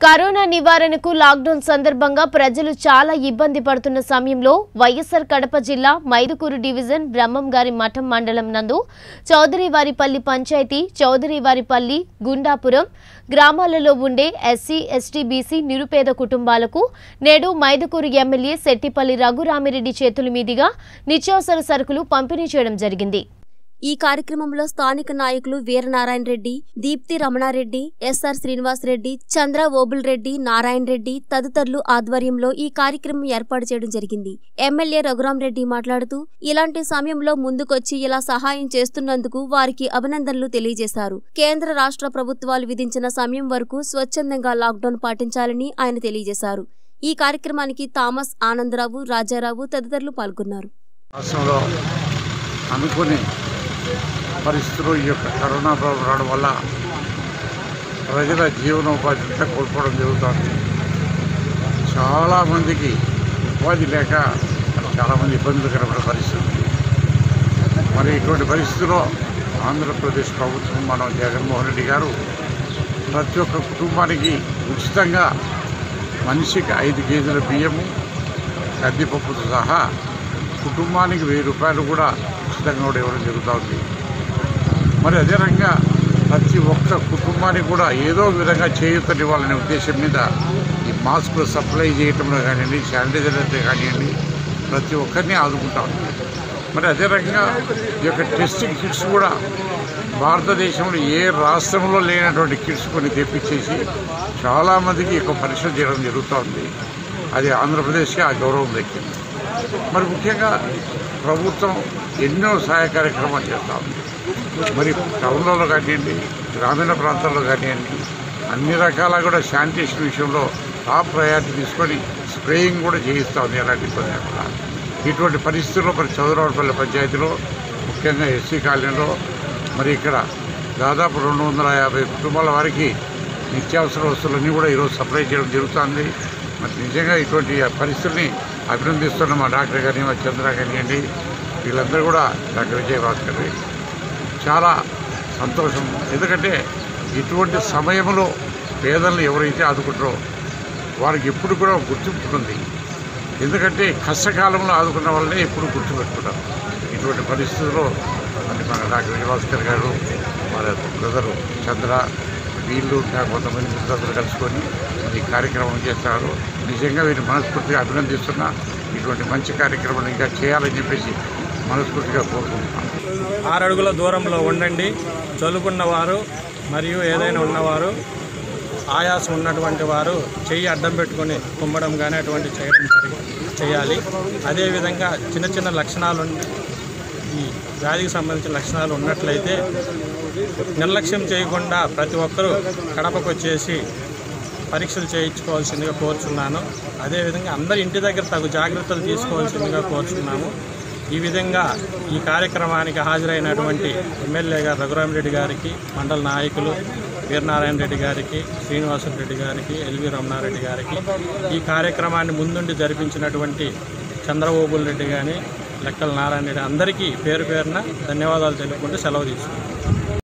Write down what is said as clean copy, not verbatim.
Corona నివారణకు lockdown సందర్భంగా ప్రజలు చాలా ఇబ్బంది పడుతున్న సమయంలో వైఎస్ఆర్ కడప జిల్లా మైదుకూరు డివిజన్ బ్రహ్మంగారి మఠం మండలం నందు చౌదరివారిపల్లి పంచాయతీ చౌదరివారిపల్లి గుండాపురం గ్రామాలలో ఉండే ఎస్సీ ఎస్టీ బీసీ నిరుపేద కుటుంబాలకు నేడు మైదుకూరు ఎమ్మెల్యే శెట్టిపల్లి రఘురామిరెడ్డి చేతుల మీదుగా నిత్యావసర సరుకులు పంపిణీ చేయడం జరిగింది। ఈ కార్యక్రమంలో స్థానిక నాయకులు వీరనారాయణ రెడ్డి, దీప్తి రమణారెడ్డి, ఎస్ఆర్ శ్రీనివాస్ రెడ్డి, చంద్ర ఓబుల్ రెడ్డి, నారాయణ రెడ్డి తదితరులు ఆధ్వర్యంలో ఈ కార్యక్రమం ఏర్పాటు చేయడం జరిగింది। ఎమ్మెల్యే రఘురామిరెడ్డి మాట్లాడుతూ ఇలాంటి సమయంలో ముందుకొచ్చి ఇలా సహాయం చేస్తున్నందుకు వారికి అభినందనలు తెలియజేశారు। కేంద్ర రాష్ట్ర ప్రభుత్వాలు విధించిన సమయం వరకు స్వచ్ఛందంగా లాక్డౌన్ పాటించాలని ఆయన తెలియజేశారు। ఈ కార్యక్రమానికి థామస్, ఆనందరావు, రాజారావు తదితరులు పాల్గొన్నారు। పరిస్థితులు ఈ యొక్క కరోనా రావడం వల్ల ప్రజల జీవనోపాధి అంతా కోల్పోవడం జరుగుతుంది। చాలామందికి ఉపాధి లేక చాలామంది ఇబ్బందులు కనబడే పరిస్థితి। మరి ఇటువంటి పరిస్థితుల్లో ఆంధ్రప్రదేశ్ ప్రభుత్వం మన జగన్మోహన్ రెడ్డి గారు ప్రతి ఒక్క కుటుంబానికి ఉచితంగా మనిషికి 5 కేజీల బియ్యము, కందిపప్పుతో సహా కుటుంబానికి 1000 రూపాయలు కూడా ఉచితంగా కూడా ఇవ్వడం జరుగుతుంది। మరి అదే రకంగా ప్రతి ఒక్క కుటుంబానికి కూడా ఏదో విధంగా చేయూతనివ్వాలనే ఉద్దేశం మీద ఈ మాస్కులు సప్లై చేయటంలో కానివ్వండి, శానిటైజర్లతో కానివ్వండి, ప్రతి ఒక్కరిని ఆదుకుంటాం। మరి అదే రకంగా ఈ యొక్క టెస్టింగ్ కిట్స్ కూడా భారతదేశంలో ఏ రాష్ట్రంలో లేనటువంటి కిట్స్ కొన్ని తెప్పించేసి చాలామందికి ఒక పరీక్ష చేయడం జరుగుతుంది। అది ఆంధ్రప్రదేశ్కి ఆ గౌరవం దక్కింది। మరి ముఖ్యంగా ప్రభుత్వం ఎన్నో సహాయ కార్యక్రమాలు చేస్తూ ఉంది। మరి టౌన్లలో కానివ్వండి, గ్రామీణ ప్రాంతాల్లో కానివ్వండి, అన్ని రకాల కూడా శానిటేషన్ విషయంలో టాప్ ప్రయారిటీ తీసుకొని స్ప్రేయింగ్ కూడా చేయిస్తూ ఉంది ఎలాంటి ఇబ్బంది లేకుండా। ఇటువంటి పరిస్థితుల్లో మరి చౌదరివారిపల్లి పంచాయతీలో ముఖ్యంగా ఎస్సీ కాలనీలో మరి ఇక్కడ దాదాపు 250 కుటుంబాల వారికి నిత్యావసర వస్తువులన్నీ కూడా ఈరోజు సప్లై చేయడం జరుగుతుంది। మరి నిజంగా ఇటువంటి పరిస్థితిని అభినందిస్తున్న మా డాక్టర్ కానీ, మా చంద్ర కానివ్వండి, వీళ్ళందరూ కూడా డాక్టర్ విజయభాస్కర్ చాలా సంతోషం। ఎందుకంటే ఇటువంటి సమయంలో పేదలను ఎవరైతే ఆదుకుంటారో వారికి ఎప్పుడు కూడా గుర్తుంటుంది। ఎందుకంటే కష్టకాలంలో ఆదుకున్న వాళ్ళనే ఎప్పుడు గుర్తుపెట్టుకుంటారు। ఇటువంటి పరిస్థితుల్లో మరి మన డాక్టర్ విజయభాస్కర్ గారు, మన బ్రదరు చంద్ర, వీళ్ళు కొంతమంది మిత్రులందరూ కలుసుకొని ఈ కార్యక్రమం చేస్తారు। నిజంగా వీరిని మనస్ఫూర్తిగా అభినందిస్తున్నా। ఇటువంటి మంచి కార్యక్రమాలు ఇంకా చేయాలని చెప్పేసి మనస్ఫూర్తిగా కోరుకుంటున్నాను। 6 అడుగుల దూరంలో ఉండండి। చదువుకున్నవారు మరియు ఏదైనా ఉన్నవారు, ఆయాసం ఉన్నటువంటి వారు చెయ్యి అడ్డం పెట్టుకొని కుమ్మడం కానీ అటువంటి చేయాలి। అదేవిధంగా చిన్న చిన్న లక్షణాలు, ఈ వ్యాధికి సంబంధించిన లక్షణాలు ఉన్నట్లయితే నిర్లక్ష్యం చేయకుండా ప్రతి ఒక్కరూ కడపకు వచ్చేసి పరీక్షలు చేయించుకోవాల్సిందిగా కోరుచున్నాను। అదేవిధంగా అందరి ఇంటి దగ్గర తగు జాగ్రత్తలు తీసుకోవాల్సిందిగా కోరుచున్నాము। ఈ విధంగా ఈ కార్యక్రమానికి హాజరైనటువంటి ఎమ్మెల్యే గారు రఘురామిరెడ్డి గారికి, మండల నాయకులు వీరనారాయణ రెడ్డి గారికి, శ్రీనివాస రెడ్డి గారికి, ఎల్వి రమణారెడ్డి గారికి, ఈ కార్యక్రమాన్ని ముందుండి జరిపించినటువంటి చంద్రబాబుల్ రెడ్డి కానీ, లెక్కల నారాయణ రెడ్డి అందరికీ పేరు పేరున ధన్యవాదాలు తెలుపుకుంటూ సెలవు తీసుకుంటాం।